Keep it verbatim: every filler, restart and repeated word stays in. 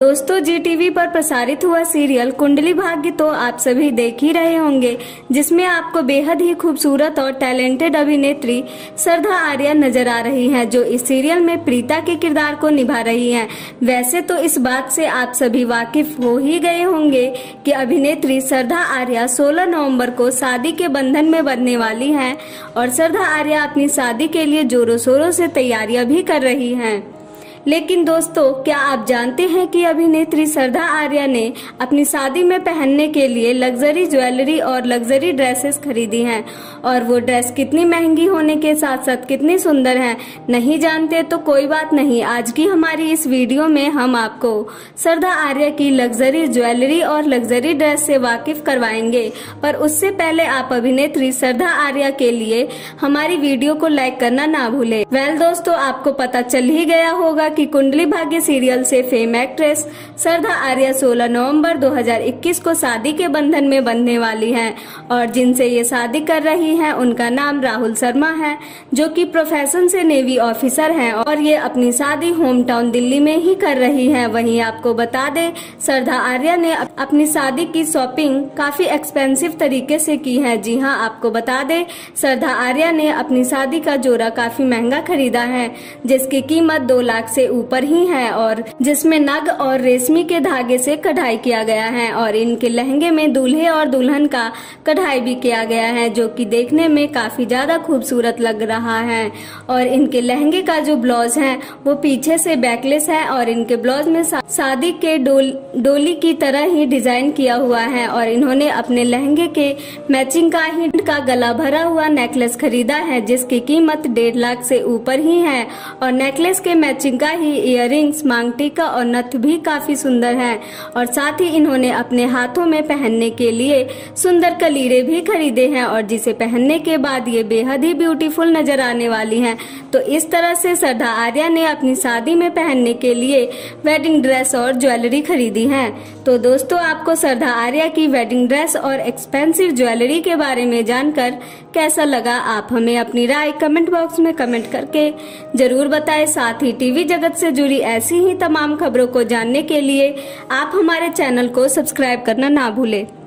दोस्तों, जी टीवी पर प्रसारित हुआ सीरियल कुंडली भाग्य तो आप सभी देख ही रहे होंगे, जिसमें आपको बेहद ही खूबसूरत और टैलेंटेड अभिनेत्री श्रद्धा आर्या नजर आ रही हैं, जो इस सीरियल में प्रीता के किरदार को निभा रही हैं। वैसे तो इस बात से आप सभी वाकिफ हो ही गए होंगे कि अभिनेत्री श्रद्धा आर्या सोलह नवंबर को शादी के बंधन में बंधने वाली हैं और श्रद्धा आर्या अपनी शादी के लिए जोरों शोरों से तैयारियां भी कर रही हैं। लेकिन दोस्तों, क्या आप जानते हैं कि अभिनेत्री श्रद्धा आर्या ने अपनी शादी में पहनने के लिए लग्जरी ज्वेलरी और लग्जरी ड्रेसेस खरीदी हैं और वो ड्रेस कितनी महंगी होने के साथ साथ कितनी सुंदर है? नहीं जानते तो कोई बात नहीं, आज की हमारी इस वीडियो में हम आपको श्रद्धा आर्या की लग्जरी ज्वेलरी और लग्जरी ड्रेस से वाकिफ करवाएंगे। पर उससे पहले आप अभिनेत्री श्रद्धा आर्या के लिए हमारी वीडियो को लाइक करना ना भूले। वेल दोस्तों, आपको पता चल ही गया होगा कि कुंडली भाग्य सीरियल से फेम एक्ट्रेस श्रद्धा आर्या सोलह नवंबर दो हज़ार इक्कीस को शादी के बंधन में बंधने वाली हैं और जिनसे ये शादी कर रही हैं उनका नाम राहुल शर्मा है, जो कि प्रोफेशन से नेवी ऑफिसर हैं और ये अपनी शादी होम टाउन दिल्ली में ही कर रही हैं। वहीं आपको बता दें, श्रद्धा आर्या ने अपनी शादी की शॉपिंग काफी एक्सपेंसिव तरीके से की है। जी हाँ, आपको बता दें, श्रद्धा आर्या ने अपनी शादी का जोड़ा काफी महंगा खरीदा है, जिसकी कीमत दो लाख से ऊपर ही है और जिसमें नग और रेशमी के धागे से कढ़ाई किया गया है और इनके लहंगे में दूल्हे और दुल्हन का कढ़ाई भी किया गया है, जो कि देखने में काफी ज्यादा खूबसूरत लग रहा है। और इनके लहंगे का जो ब्लाउज है वो पीछे से बैकलेस है और इनके ब्लाउज में शादी के डोल, डोली की तरह ही डिजाइन किया हुआ है और इन्होंने अपने लहंगे के मैचिंग का ही का गला भरा हुआ नेकलेस खरीदा है, जिसकी कीमत डेढ़ लाख से ऊपर ही है और नेकलेस के मैचिंग का ही इयररिंग्स, मांग टीका और नथ भी काफी सुंदर है और साथ ही इन्होंने अपने हाथों में पहनने के लिए सुंदर कलीरे भी खरीदे हैं और जिसे पहनने के बाद ये बेहद ही ब्यूटीफुल नजर आने वाली हैं। तो इस तरह से श्रद्धा आर्या ने अपनी शादी में पहनने के लिए वेडिंग ड्रेस और ज्वेलरी खरीदी है। तो दोस्तों, आपको श्रद्धा आर्या की वेडिंग ड्रेस और एक्सपेंसिव ज्वेलरी के बारे में जानकर कैसा लगा? आप हमें अपनी राय कमेंट बॉक्स में कमेंट करके जरूर बताएं। साथ ही टीवी जगत से जुड़ी ऐसी ही तमाम खबरों को जानने के लिए आप हमारे चैनल को सब्सक्राइब करना ना भूलें।